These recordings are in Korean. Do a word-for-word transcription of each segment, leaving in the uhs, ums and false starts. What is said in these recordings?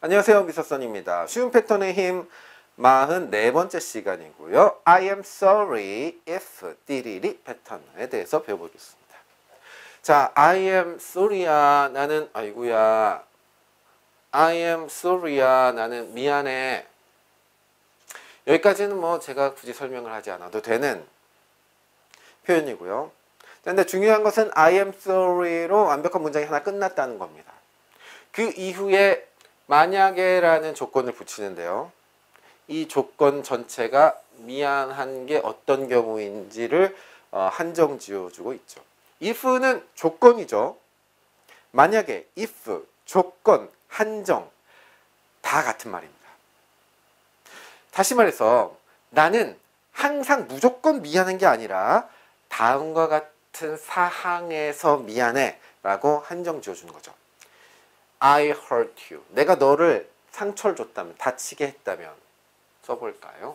안녕하세요, 미서선입니다. 쉬운 패턴의 힘 사십사 번째 시간이고요. I am sorry if 띠리리 패턴에 대해서 배워보겠습니다. 자, I am sorry야. 나는 아이고야. I am sorry야. 나는 미안해. 여기까지는 뭐 제가 굳이 설명을 하지 않아도 되는 표현이고요. 근데 중요한 것은 I am sorry로 완벽한 문장이 하나 끝났다는 겁니다. 그 이후에 만약에 라는 조건을 붙이는데요. 이 조건 전체가 미안한 게 어떤 경우인지를 어, 한정 지어주고 있죠. if는 조건이죠. 만약에, if, 조건, 한정 다 같은 말입니다. 다시 말해서 나는 항상 무조건 미안한 게 아니라 다음과 같은 사항에서 미안해 라고 한정 지어주는 거죠. I hurt you. 내가 너를 상처를 줬다면, 다치게 했다면 써볼까요?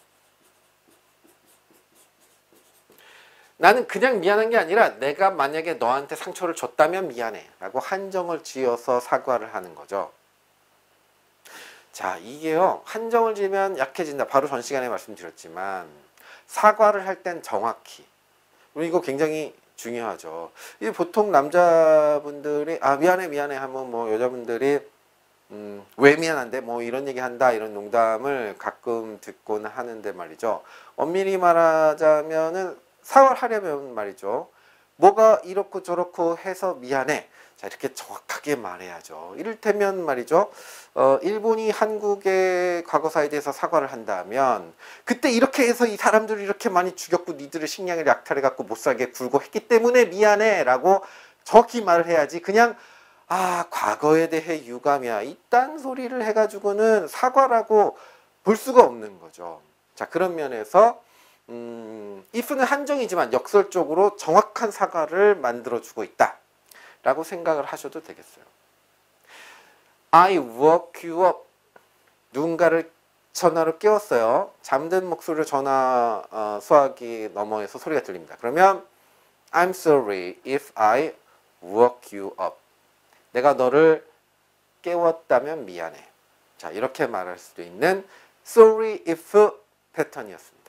나는 그냥 미안한 게 아니라 내가 만약에 너한테 상처를 줬다면 미안해 라고 한정을 지어서 사과를 하는 거죠. 자, 이게요, 한정을 지으면 약해진다. 바로 전 시간에 말씀드렸지만 사과를 할 땐 정확히, 그리고 이거 굉장히 중요하죠. 이 보통 남자분들이 아 미안해 미안해 하면 뭐 여자분들이 음, 왜 미안한데 뭐 이런 얘기 한다 이런 농담을 가끔 듣곤 하는데 말이죠. 엄밀히 말하자면은 사과를 하려면 말이죠. 뭐가 이렇고 저렇고 해서 미안해. 자, 이렇게 정확하게 말해야죠. 이를테면 말이죠. 어, 일본이 한국의 과거사에 대해서 사과를 한다면 그때 이렇게 해서 이 사람들을 이렇게 많이 죽였고 니들의 식량을 약탈해갖고 못살게 굴고 했기 때문에 미안해 라고 정확히 말을 해야지. 그냥 아 과거에 대해 유감이야 이딴 소리를 해가지고는 사과라고 볼 수가 없는 거죠. 자, 그런 면에서 음, if는 한정이지만 역설적으로 정확한 사과를 만들어주고 있다 라고 생각을 하셔도 되겠어요. I woke you up. 누군가를 전화로 깨웠어요. 잠든 목소리로 전화 어, 수화기 너머에서 소리가 들립니다. 그러면 I'm sorry if I woke you up. 내가 너를 깨웠다면 미안해. 자, 이렇게 말할 수도 있는 sorry if 패턴이었습니다.